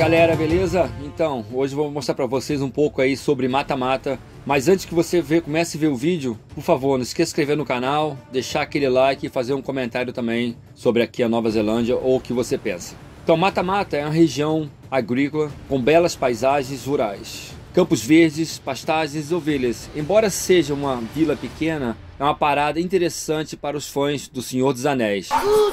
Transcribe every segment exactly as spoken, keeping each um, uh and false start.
galera, beleza? Então, hoje eu vou mostrar pra vocês um pouco aí sobre mata-mata. Mas antes que você vê, comece a ver o vídeo, por favor, não esqueça de se inscrever no canal, deixar aquele like e fazer um comentário também sobre aqui a Nova Zelândia ou o que você pensa. Então, mata-mata é uma região agrícola com belas paisagens rurais, campos verdes, pastagens e ovelhas. Embora seja uma vila pequena, é uma parada interessante para os fãs do Senhor dos Anéis.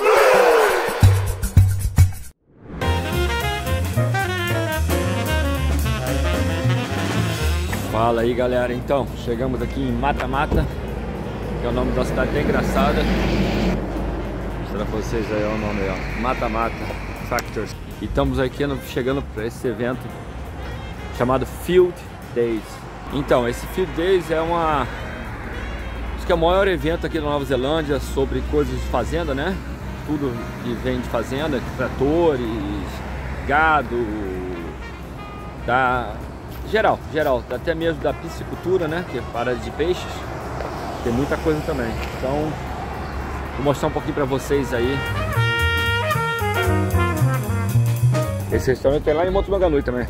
Fala aí, galera, então chegamos aqui em Mata-Mata, que é o nome da cidade bem engraçada. Vou mostrar pra vocês aí o nome aí, ó, Mata-Mata Tractors. E estamos aqui no, chegando para esse evento chamado Field Days. Então, esse Field Days é uma, acho que é o maior evento aqui na Nova Zelândia sobre coisas de fazenda, né? Tudo que vem de fazenda, tratores, gado, da Geral, geral, até mesmo da piscicultura, né? Que é para de peixes. Tem muita coisa também. Então, vou mostrar um pouquinho para vocês aí. Esse restaurante tem lá em Motumanganui também.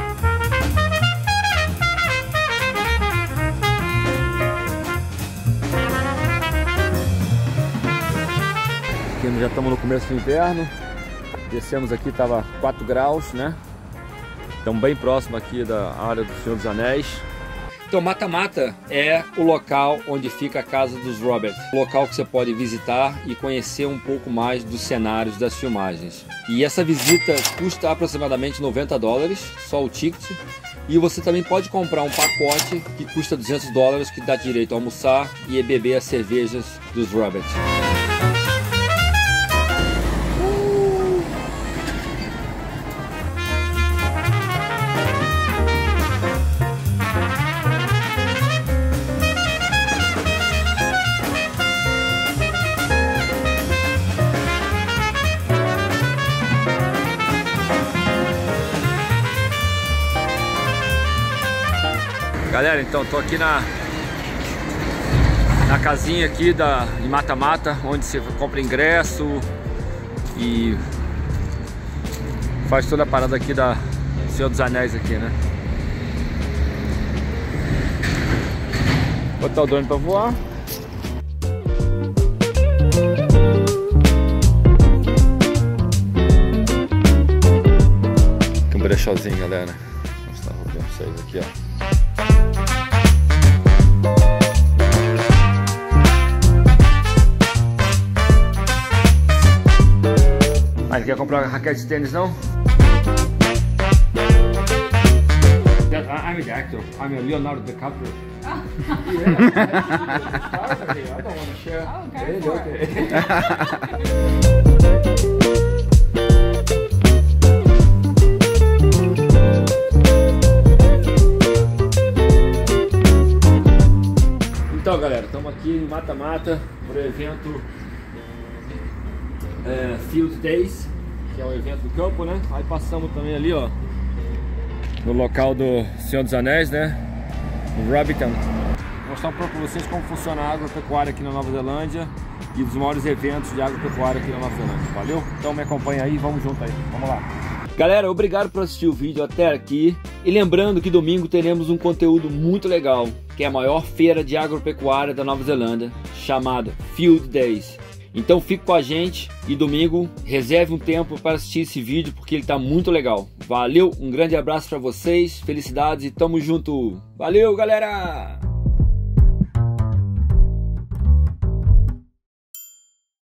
Aqui já estamos no começo do inverno. Descemos aqui, estava quatro graus, né? Estamos bem próximo aqui da área do Senhor dos Anéis. Então, Mata-Mata é o local onde fica a casa dos Robert. O local que você pode visitar e conhecer um pouco mais dos cenários das filmagens. E essa visita custa aproximadamente noventa dólares, só o ticket. E você também pode comprar um pacote que custa duzentos dólares, que dá direito a almoçar e beber as cervejas dos Robert. Galera, então tô aqui na na casinha aqui da em Mata-Mata, onde você compra ingresso e faz toda a parada aqui da Senhor dos Anéis aqui, né? Vou botar o drone pra voar. Tem um brechózinho, galera. Vou mostrar pra vocês aqui, ó. Ah, quer comprar raquete de tênis, não? I'm the actor. I'm a Leonardo DiCaprio. Oh. I don't want to share. Oh, okay. Okay. Então, galera, estamos aqui em Mata-Mata para o evento é, Field Days, que é um evento do campo, né? Aí passamos também ali, ó, no local do Senhor dos Anéis, né? No Hobbiton. Vou mostrar um pouco para vocês como funciona a agropecuária aqui na Nova Zelândia e os maiores eventos de agropecuária aqui na Nova Zelândia. Valeu? Então me acompanha aí, vamos junto aí. Vamos lá. Galera, obrigado por assistir o vídeo até aqui. E lembrando que domingo teremos um conteúdo muito legal, que é a maior feira de agropecuária da Nova Zelândia, chamada Field Days. Então fique com a gente e domingo reserve um tempo para assistir esse vídeo, porque ele está muito legal. Valeu, um grande abraço para vocês, felicidades e tamo junto. Valeu, galera!